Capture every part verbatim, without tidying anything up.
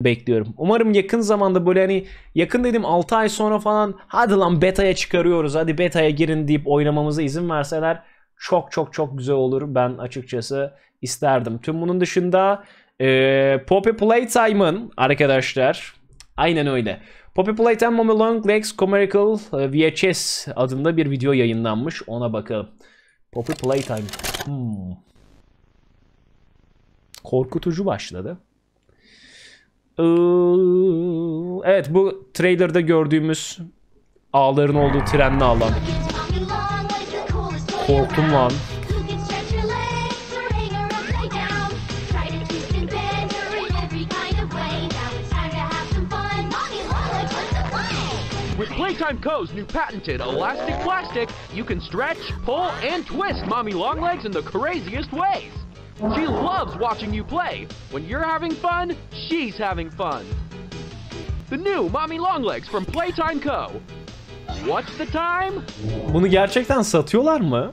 bekliyorum. Umarım yakın zamanda böyle hani yakın dedim altı ay sonra falan hadi lan beta'ya çıkarıyoruz, hadi beta'ya girin deyip oynamamıza izin verseler çok çok çok güzel olur. Ben açıkçası isterdim. Tüm bunun dışında e, Poppy Playtime'ın arkadaşlar aynen öyle. Poppy Playtime Mommy Long Legs Comical V H S adında bir video yayınlanmış. Ona bakalım. Poppy Playtime. Hmm. Korkutucu başladı. Ee, evet, bu trailer'da gördüğümüz ağların olduğu trenli alan. Korktum lan. With Playtime Co.'s new patented elastic plastic, you can stretch, pull, and twist Mommy Longlegs in the craziest ways. She loves watching you play. When you're having fun, she's having fun. The new Mommy Longlegs from Playtime Co. What's the time? Bunu gerçekten satıyorlar mı?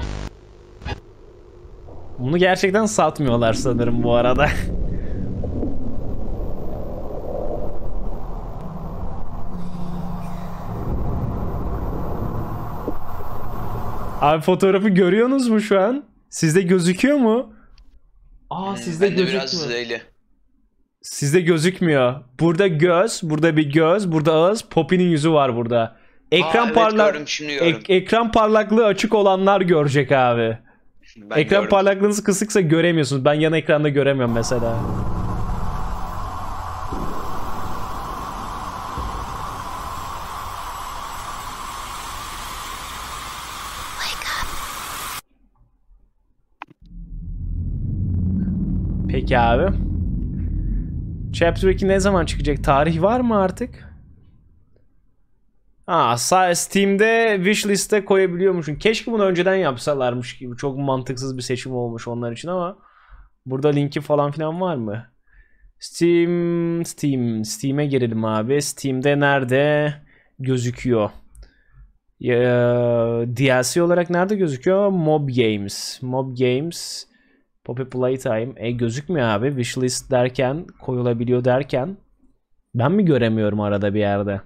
Bunu gerçekten satmıyorlar sanırım bu arada. Abi fotoğrafı görüyorsunuz mu şu an? Sizde gözüküyor mu? Aa, sizde ben de gözükmüyor. biraz öyle. Sizde gözükmüyor. Burada göz, burada bir göz, burada ağız, Poppy'nin yüzü var burada. Ekran Aa, evet, parlak gördüm, şimdi gördüm. ek ekran parlaklığı açık olanlar görecek abi. Ben ekran gördüm. parlaklığınız kısıksa göremiyorsunuz. Ben yan ekranda göremiyorum mesela. Peki abi. Chapter iki ne zaman çıkacak? Tarih var mı artık? Aa, Steam'de wishlist'e koyabiliyormuşsun. Keşke bunu önceden yapsalarmış gibi. Çok mantıksız bir seçim olmuş onlar için ama burada linki falan filan var mı? Steam, Steam, Steam'e girelim abi. Steam'de nerede gözüküyor? Ya, D L C olarak nerede gözüküyor? Mob Games. Mob Games. Poppy Playtime. E gözükmüyor abi. Wishlist derken, koyulabiliyor derken. Ben mi göremiyorum arada bir yerde?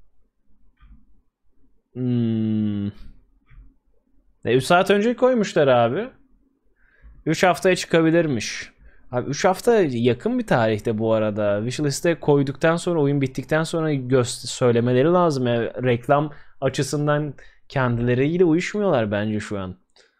Hmm. E, üç saat önce koymuşlar abi. üç haftaya çıkabilirmiş. Abi üç hafta yakın bir tarihte bu arada. Wishlist'e koyduktan sonra, oyun bittikten sonra göz söylemeleri lazım. Yani reklam açısından kendileriyle uyuşmuyorlar bence şu an.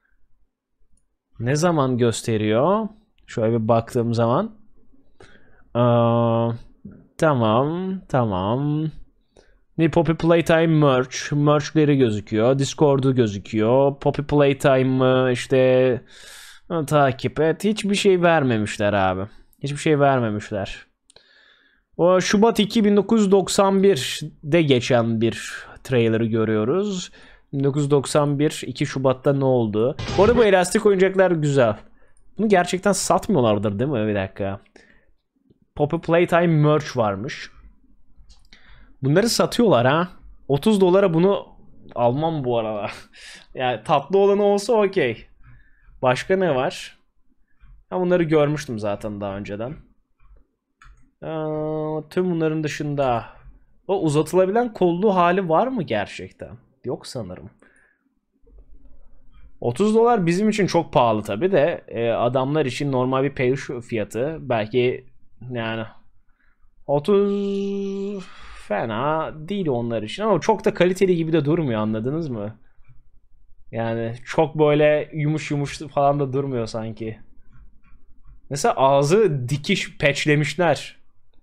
Ne zaman gösteriyor? Şöyle bir baktığım zaman. Aa, tamam, tamam. Ne Poppy Playtime merch, merchleri gözüküyor. Discord'u gözüküyor. Poppy Playtime işte takip et. Hiçbir şey vermemişler abi. Hiçbir şey vermemişler. O Şubat iki bin dokuz yüz doksan bir'de geçen bir trailer'ı görüyoruz. bin dokuz yüz doksan bir iki Şubat'ta ne oldu? Bu arada bu elastik oyuncaklar güzel. Bunu gerçekten satmıyorlardır değil mi? Bir dakika. Poppy Playtime merch varmış. Bunları satıyorlar ha. otuz dolara bunu almam bu arada. Yani tatlı olanı olsa okey. Başka ne var? Ha, bunları görmüştüm zaten daha önceden. Ee, tüm bunların dışında o uzatılabilen kollu hali var mı gerçekten? Yok sanırım. otuz dolar bizim için çok pahalı tabi de e, adamlar için normal bir peluş fiyatı. Belki yani otuz fena değil onlar için ama çok da kaliteli gibi de durmuyor, anladınız mı? Yani çok böyle yumuş yumuş falan da durmuyor sanki. Mesela ağzı dikiş patchlemişler.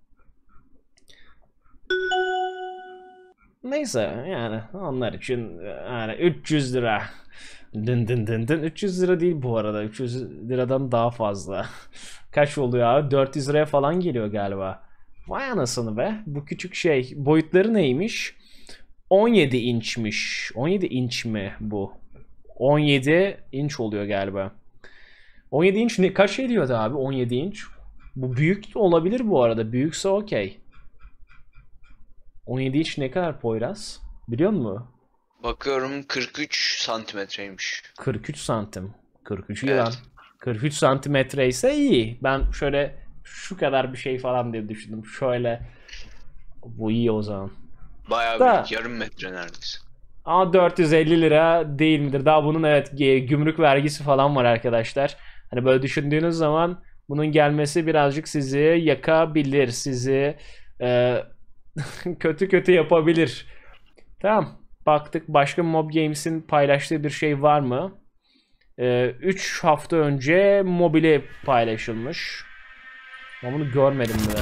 Neyse yani onlar için yani üç yüz lira. Dın dın dın dın. üç yüz lira değil bu arada. üç yüz liradan daha fazla. Kaç oluyor abi? dört yüz liraya falan geliyor galiba. Vay anasını be. Bu küçük şey. Boyutları neymiş? on yedi inçmiş. on yedi inç mi bu? on yedi inç oluyor galiba. on yedi inç ne? Kaç ediyordu abi? on yedi inç. Bu büyük olabilir bu arada. Büyükse okey. on yedi inç ne kadar Poyraz? Biliyor musun? Bakıyorum kırk üç santimetreymiş. kırk üç santim. kırk üç Evet. yılan. kırk üç santimetre ise iyi. Ben şöyle şu kadar bir şey falan diye düşündüm. Şöyle. Bu iyi o zaman. Bayağı Da- büyük, yarım metre neredeyse. Ama dört yüz elli lira değil midir? Daha bunun evet ge- gümrük vergisi falan var arkadaşlar. Hani böyle düşündüğünüz zaman bunun gelmesi birazcık sizi yakabilir. Sizi e, kötü kötü yapabilir. Tamam. Baktık başka Mob Games'in paylaştığı bir şey var mı? üç hafta önce mobile paylaşılmış. Ben bunu görmedim bile.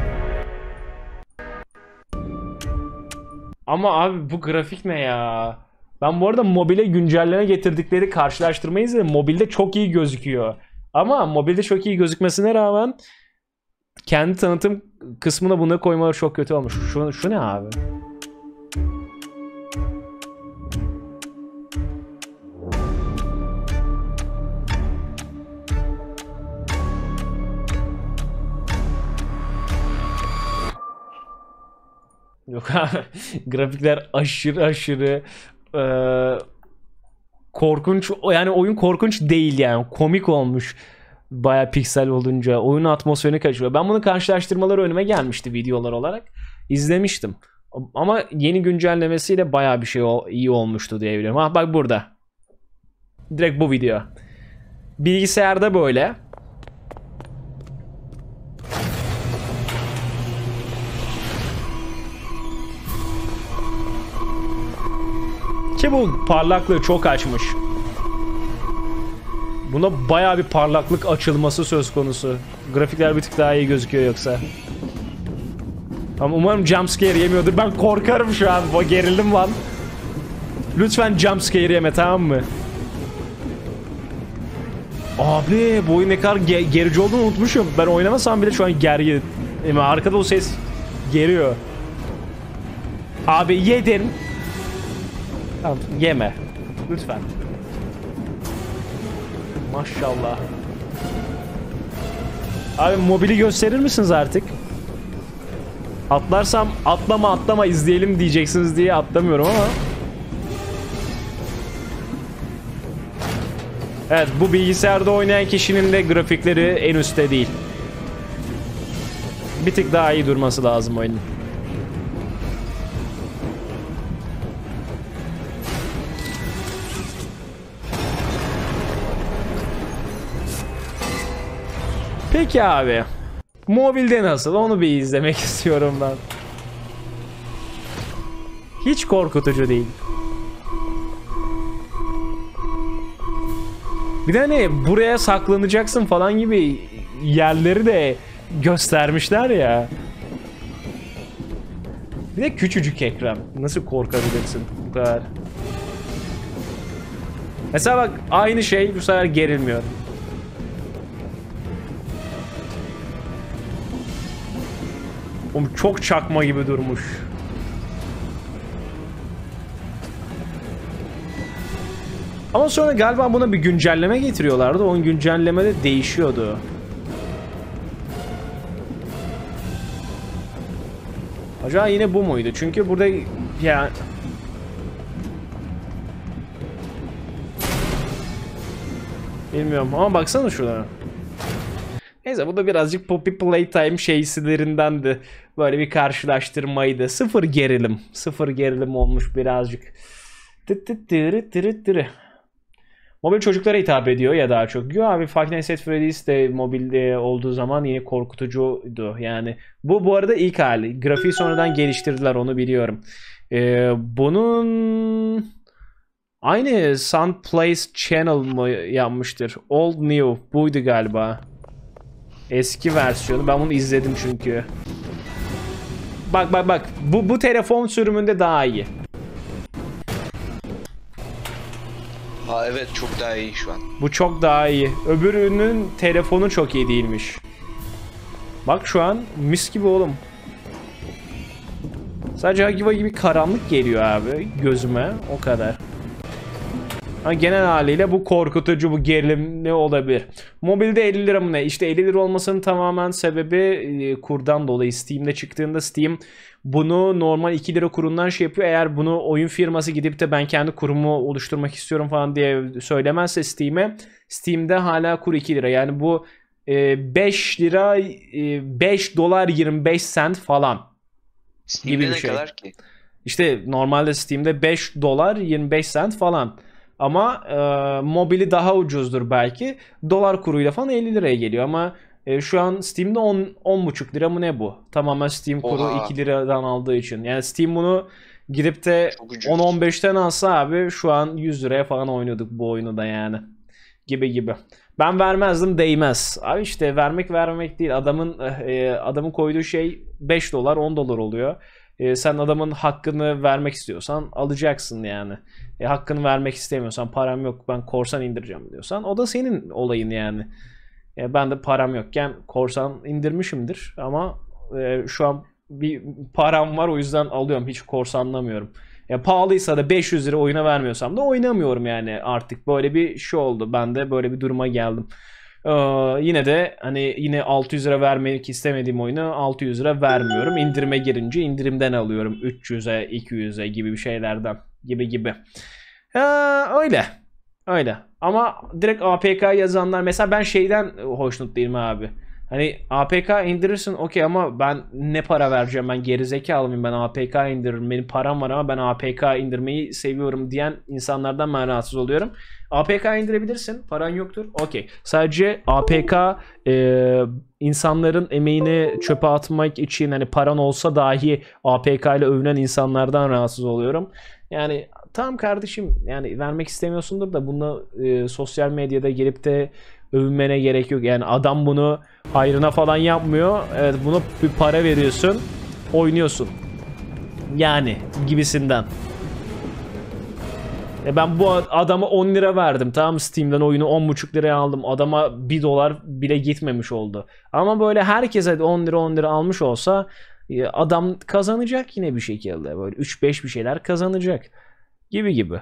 Ama abi bu grafik ne ya? Ben bu arada mobile güncelleme getirdikleri karşılaştırmayı izledim. Mobilde çok iyi gözüküyor. Ama mobilde çok iyi gözükmesine rağmen kendi tanıtım kısmına bunu koymaları çok kötü olmuş. Şu, şu ne abi? Yok abi. Grafikler aşırı aşırı eee, korkunç. Yani oyun korkunç değil yani. Komik olmuş. Baya piksel olunca. Oyunun atmosferini kaçırıyor. Ben bunu karşılaştırmaları önüme gelmişti videolar olarak. İzlemiştim. Ama yeni güncellemesiyle baya bir şey iyi olmuştu diye biliyorum. Ha bak burada. Direkt bu video. Bilgisayarda böyle. Ki bu parlaklığı çok açmış. Buna bayağı bir parlaklık açılması söz konusu. Grafikler bir tık daha iyi gözüküyor yoksa. Ama umarım jumpscare yemiyordur. Ben korkarım şu an. Bu gerildim lan. Lütfen jumpscare yeme, tamam mı? Abi bu oyun ne kadar ge gerici olduğunu unutmuşum. Ben oynamasam bile şu an gergin. Yani arkada o ses geriyor. Abi yedin. Tamam yeme. Lütfen. Maşallah. Abi mobili gösterir misiniz artık? Atlarsam atlama atlama izleyelim diyeceksiniz diye atlamıyorum ama. Evet bu bilgisayarda oynayan kişinin de grafikleri en üstte değil. Bir tık daha iyi durması lazım oyunun. Peki abi. Mobilde nasıl? Onu bir izlemek istiyorum ben. Hiç korkutucu değil. Bir de hani buraya saklanacaksın falan gibi yerleri de göstermişler ya. Bir de küçücük ekran. Nasıl korkabilirsin bu kadar? Mesela bak aynı şey bu sefer gerilmiyor. Oğlum çok çakma gibi durmuş. Ama sonra galiba buna bir güncelleme getiriyorlardı. O güncellemede değişiyordu. Acaba yine bu muydu? Çünkü burada yani bilmiyorum ama baksana şuna. Neyse bu da birazcık Poppy Playtime şeysilerindendi. Böyle bir karşılaştırmaydı. Sıfır gerilim. Sıfır gerilim olmuş birazcık. Tıt tıt tırı tırı tırı. Mobil çocuklara hitap ediyor ya daha çok. Yo abi Five Nights at Freddy's de mobilde olduğu zaman yine korkutucuydu. Yani bu bu arada ilk hali. Grafiği sonradan geliştirdiler onu biliyorum. Ee, bunun aynı Sun Place Channel mı yapmıştır? Old New buydu galiba. Eski versiyonu. Ben bunu izledim çünkü. Bak bak bak. Bu, bu telefon sürümünde daha iyi. Ha evet çok daha iyi şu an. Bu çok daha iyi. Öbürünün telefonu çok iyi değilmiş. Bak şu an mis gibi oğlum. Sadece Hagiva gibi karanlık geliyor abi gözüme. O kadar. Ama genel haliyle bu korkutucu, bu gerilimli olabilir. Mobilde elli lira mı ne? İşte elli lira olmasının tamamen sebebi e, kurdan dolayı. Steam'de çıktığında Steam bunu normal iki lira kurundan şey yapıyor. Eğer bunu oyun firması gidip de ben kendi kurumu oluşturmak istiyorum falan diye söylemezse Steam'e, Steam'de hala kur iki lira. Yani bu e, beş lira e, beş dolar yirmi beş sent falan Steam'de gibi bir ne şey. kadar ki? İşte normalde Steam'de beş dolar yirmi beş sent falan. Ama e, mobili daha ucuzdur belki. Dolar kuruyla falan elli liraya geliyor ama e, şu an Steam'de on on buçuk lira mı ne bu? Tamamen Steam kuru Oha. iki liradan aldığı için. Yani Steam bunu gidip de Çok ucuz. on on beşten alsa abi şu an yüz liraya falan oynuyorduk bu oyunu da yani. Gibi gibi. Ben vermezdim, değmez. Abi işte vermek vermemek değil. Adamın e, adamın koyduğu şey beş dolar on dolar oluyor. E, sen adamın hakkını vermek istiyorsan alacaksın yani. E, hakkını vermek istemiyorsan, param yok ben korsan indireceğim diyorsan o da senin olayın yani. E, ben de param yokken korsan indirmişimdir ama e, şu an bir param var o yüzden alıyorum, hiç korsanlamıyorum. Ya pahalıysa da beş yüz lira oyuna vermiyorsam da oynamıyorum yani artık. Böyle bir şey oldu. Ben de böyle bir duruma geldim. Ee, yine de hani yine altı yüz lira vermek istemediğim oyunu altı yüz lira vermiyorum. İndirime girince indirimden alıyorum. üç yüze, iki yüze gibi bir şeylerden. Gibi gibi. Ee, öyle. Öyle. Ama direkt A P K yazanlar mesela ben şeyden hoşnut değilim abi. Hani A P K indirirsin okey ama ben ne para vereceğim, ben gerizekalı mıyım, ben A P K indiririm, benim param var ama ben A P K indirmeyi seviyorum diyen insanlardan ben rahatsız oluyorum. A P K indirebilirsin, paran yoktur okey. Sadece A P K e, insanların emeğini çöpe atmak için hani paran olsa dahi A P K ile övünen insanlardan rahatsız oluyorum. Yani tamam kardeşim yani vermek istemiyorsundur da bunu e, sosyal medyada gelip de övünmene gerek yok. Yani adam bunu hayrına falan yapmıyor. Evet bunu bir para veriyorsun. Oynuyorsun. Yani gibisinden. E ben bu adama on lira verdim. Tamam Steam'den oyunu on buçuk liraya aldım. Adama bir dolar bile gitmemiş oldu. Ama böyle herkese on lira on lira almış olsa adam kazanacak yine bir şekilde. Böyle üç beş bir şeyler kazanacak. Gibi gibi.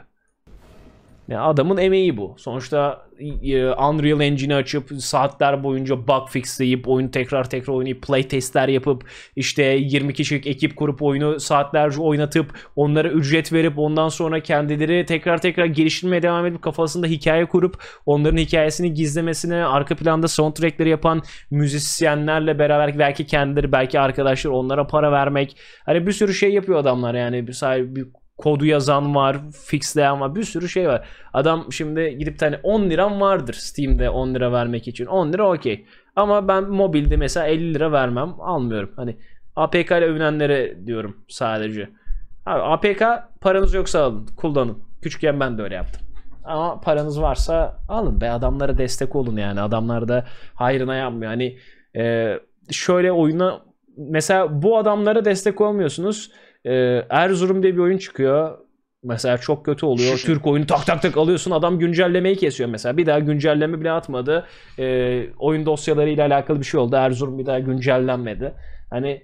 Yani adamın emeği bu. Sonuçta e, Unreal Engine'i açıp saatler boyunca bug fixleyip oyunu tekrar tekrar oynayıp playtestler yapıp işte yirmi kişilik ekip kurup oyunu saatlerce oynatıp onlara ücret verip ondan sonra kendileri tekrar tekrar geliştirmeye devam edip kafasında hikaye kurup onların hikayesini gizlemesine arka planda soundtrackleri yapan müzisyenlerle beraber belki kendileri belki arkadaşlar onlara para vermek. Hani bir sürü şey yapıyor adamlar yani. Bir, bir kodu yazan var, fixleyen var, bir sürü şey var. Adam şimdi gidip tane on liram vardır Steam'de on lira vermek için. on lira okey. Ama ben mobilde mesela elli lira vermem, almıyorum. Hani A P K ile övünenlere diyorum sadece. Abi A P K paranız yoksa alın, kullanın. Küçükken ben de öyle yaptım. Ama paranız varsa alın be, adamlara destek olun yani. Adamlar da hayrına yapmıyor. Hani e, şöyle oyuna mesela bu adamlara destek olmuyorsunuz. Erzurum diye bir oyun çıkıyor. Mesela çok kötü oluyor. Türk oyunu tak tak tak alıyorsun. Adam güncellemeyi kesiyor mesela. Bir daha güncelleme bile atmadı. Ee, oyun dosyalarıyla alakalı bir şey oldu. Erzurum bir daha güncellenmedi. Hani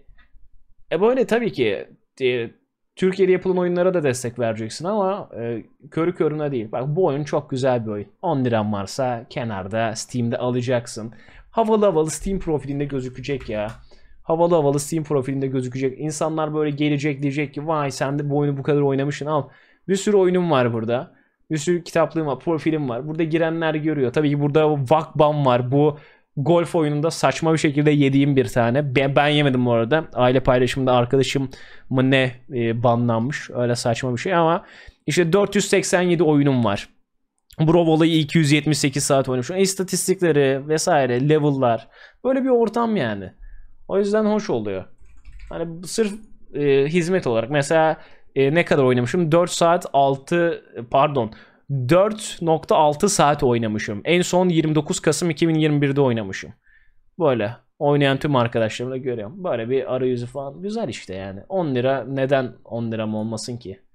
e böyle tabii ki e, Türkiye'de yapılan oyunlara da destek vereceksin ama e, körü körüne değil. Bak bu oyun çok güzel bir oyun. on liran varsa kenarda Steam'de alacaksın. Havalı havalı Steam profilinde gözükecek ya. Havalı havalı Steam profilinde gözükecek. İnsanlar böyle gelecek diyecek ki vay sen de bu oyunu bu kadar oynamışsın al. Bir sürü oyunum var burada. Bir sürü kitaplığım var, profilim var. Burada girenler görüyor. Tabii ki burada Vakbam var. Bu golf oyununda saçma bir şekilde yediğim bir tane. Ben, ben yemedim bu arada. Aile paylaşımında arkadaşım mı ne e, banlanmış. Öyle saçma bir şey ama işte dört yüz seksen yedi oyunum var. Brawl'ı iki yüz yetmiş sekiz saat oynamışım. İstatistikleri vesaire, level'lar. Böyle bir ortam yani. O yüzden hoş oluyor. Hani sırf e, hizmet olarak. Mesela e, ne kadar oynamışım? dört saat altı pardon dört nokta altı saat oynamışım. En son yirmi dokuz Kasım iki bin yirmi birde oynamışım. Böyle. Oynayan tüm arkadaşlarımla görüyorum. Böyle bir arayüzü falan. Güzel işte yani. on lira neden on lira mı olmasın ki?